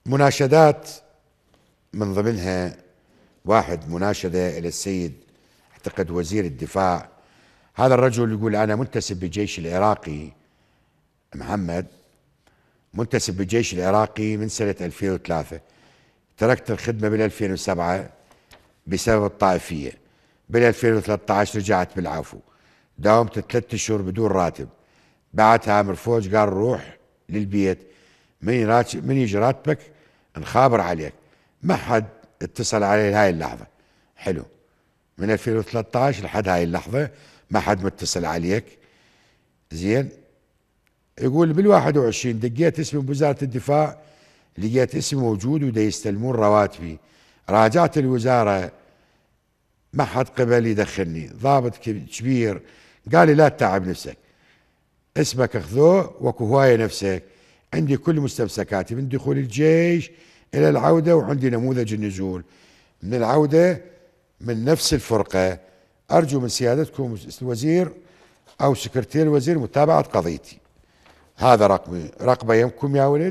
مناشدات من ضمنها واحد مناشدة إلى السيد أعتقد وزير الدفاع. هذا الرجل يقول أنا منتسب بالجيش العراقي، محمد، منتسب بالجيش العراقي من سنة 2003، تركت الخدمة بال 2007 بسبب الطائفية، بال 2013 رجعت بالعفو، داومت 3 أشهر بدون راتب، بعدها امر فوج قال روح للبيت، من يجي راتبك نخابر عليك. ما حد اتصل علي لهاي اللحظة. حلو، من 2013 لحد هاي اللحظة ما حد متصل عليك. زين، يقول بال21 دقيت اسمي بوزارة الدفاع، لقيت اسمي موجود ودا يستلمون رواتبي، راجعت الوزارة ما حد قبل يدخلني، ضابط كبير قال لي لا تتعب نفسك، اسمك اخذوه وكو هواية نفسك، عندي كل مستمسكاتي من دخول الجيش الى العودة، وعندي نموذج النزول من العودة من نفس الفرقة. ارجو من سيادتكم الوزير او سكرتير الوزير متابعة قضيتي. هذا رقمي، رقبه يمكم يا ولد،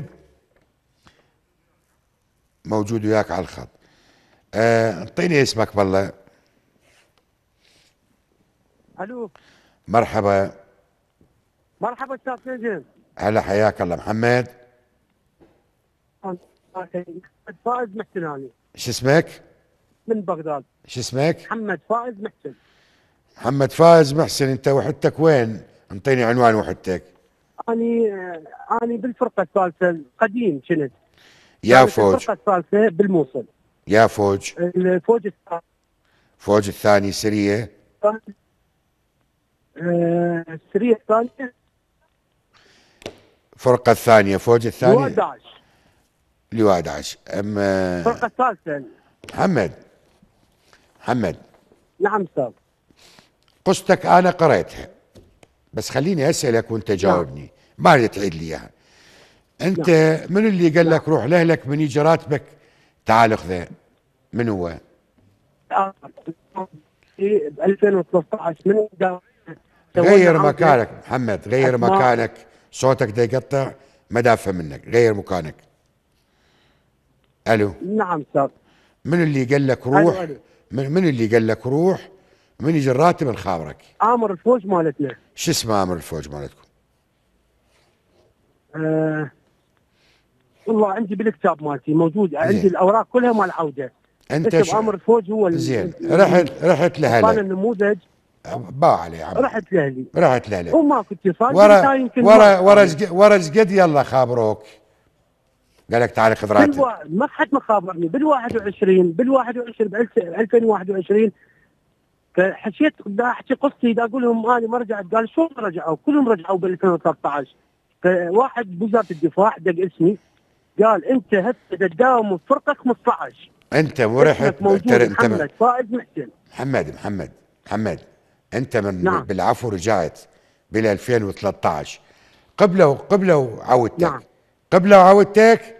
موجود وياك على الخط. انطيني اسمك بالله. الو، مرحبا. مرحبا استاذ نجم. هلا حياك الله. محمد فائز محسن، شو اسمك؟ من بغداد. شو اسمك؟ محمد فائز محسن. محمد فايز محسن. انت وحدتك وين؟ انطيني عنوان وحدتك. اني بالفرقه الثالثه القديم كنت. يا كانت فوج. الفرقه الثالثه بالموصل. يا فوج. الفوج الثاني. فوج الثاني سرية. السريه الثانيه. فرقة الثانية فوج الثاني. لواء داعش. لواء داعش. الفرقه الثالثه. محمد. نعم استاذ. قصتك انا قريتها، بس خليني اسألك وانت جاوبني، ما اريد تعيد لي اياها. انت من اللي قال لك روح لاهلك من يجي راتبك تعال اخذه؟ من هو؟ في 2013 من غير مكانك محمد، غير مكانك، صوتك دا يقطع، ما دافع منك، غير مكانك. الو. نعم استاذ. من اللي قال لك روح؟ ألو. من اللي قال لك روح من يجي الراتب نخابرك؟ امر الفوج مالتنا. شو اسمه امر الفوج مالتكم؟ والله عندي بالكتاب مالتي موجود، عندي الاوراق كلها مال عوده. انت امر الفوج هو زين. رحت لهلك. كان النموذج. باع عليه عم. رحت لاهلي. رحت لهلك وماكو اتصال. ورا قد يلا خابروك، قال لك تعال خذ راتب. ما حد ما خابرني. بال21 2021 فحشيت دا احكي قصتي، دا اقول لهم انا ما رجعت. قال شو رجعوا؟ كلهم رجعوا بال 2013. فواحد بوزاره الدفاع دق اسمي قال انت هسه تداوم بفرقه 15. انت مو رحت محمد فائز محسن. محمد انت من نعم. بالعفو رجعت بال 2013 قبله عودتك. نعم. قبله عودتك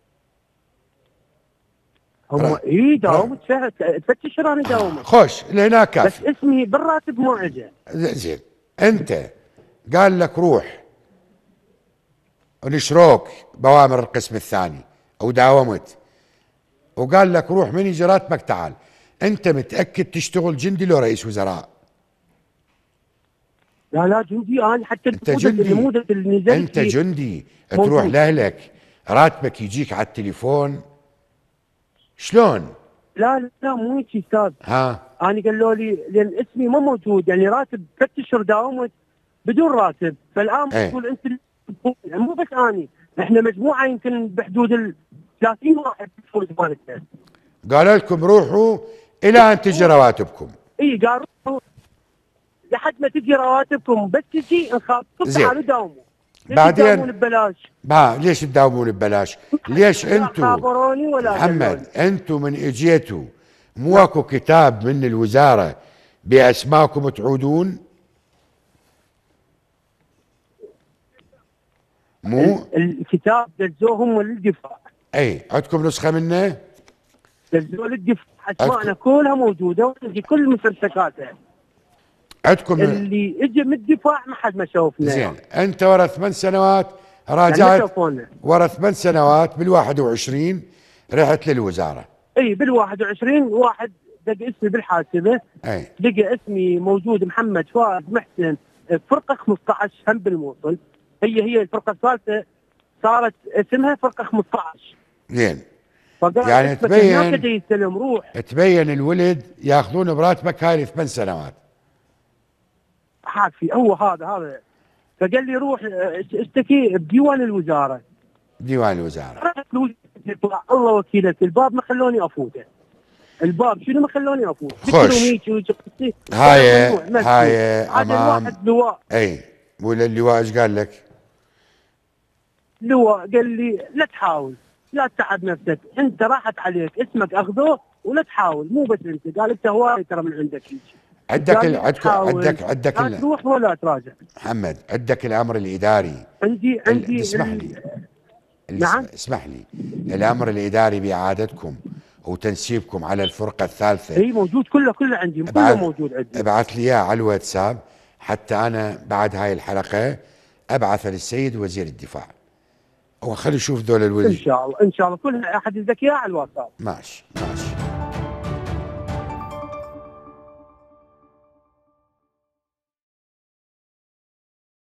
هم داومت شهر 3 اشهر انا داومت. خوش لهنا كافي. بس اسمي بالراتب ما اجى. زين. انت قال لك روح ونشروك بوامر القسم الثاني او داومت، وقال لك روح من يجي راتبك تعال، انت متاكد تشتغل جندي لو رئيس وزراء؟ لا جندي. انا حتى انت جندي. النموذج اللي نزلت انت جندي تروح لاهلك راتبك يجيك على التليفون شلون؟ لا مو هيك استاذ. ها انا قالوا لي لان اسمي ما موجود، يعني راتب 3 اشهر داومت بدون راتب. فالان تقول انت يعني مو بس اني، احنا مجموعه يمكن بحدود ال 30 واحد بالفوز مالتنا. قالوا لكم روحوا الى ان تجي رواتبكم. اي قالوا روحوا لحد ما تجي رواتبكم، بس تجي نخاطبكم تعالوا داوموا. بعدين تداومون ببلاش. ليش تداومون ببلاش؟ ليش انتم محمد انتم من اجيتوا مو اكو كتاب من الوزاره باسماءكم تعودون؟ مو الكتاب دزوهم للدفاع. اي عندكم نسخه منه؟ دزوه للدفاع، اسماءنا كلها موجوده وعندي كل مستمسكاتها. عندكم اللي اجى من الدفاع ما حد ما شوفنا. زين. انت ورا 8 سنوات راجعت تلفوننا. ورا 8 سنوات بال21 رحت للوزاره. اي بال21 واحد دق اسمي بالحاسبه، اي لقى اسمي موجود محمد فؤاد محسن فرقه 15 هم بالموصل. هي الفرقه الثالثه صارت اسمها فرقه 15. زين. فقال يعني اسمك هناك تبين يستلم روح. تبين الولد ياخذون براتبك هاي 8 سنوات. حافي هو هذا. فقال لي روح اشتكي بديوان الوزاره. ديوان الوزاره. رحت يطلع الله وكيلك الباب ما خلوني افوته. الباب شنو ما خلوني افوت. خش. هاي هذا امام واحد لواء. اي ولا اللواء ايش قال لك؟ لواء قال لي لا تحاول، لا تتعب نفسك، انت راحت عليك اسمك اخذوه ولا تحاول، مو بس انت، قال انت هواي ترى من عندك هيك. عندك لا تروح ولا تراجع. محمد عندك الامر الاداري. عندي اسمح لي. نعم اسمح لي. الامر الاداري باعادتكم وتنسيبكم على الفرقه الثالثه. اي موجود كله عندي، كله موجود عندي. ابعث لي اياه على الواتساب حتى انا بعد هاي الحلقه ابعث للسيد وزير الدفاع وخلي يشوف ذول الولد. ان شاء الله كلها احد يزكيها على الواتساب. ماشي.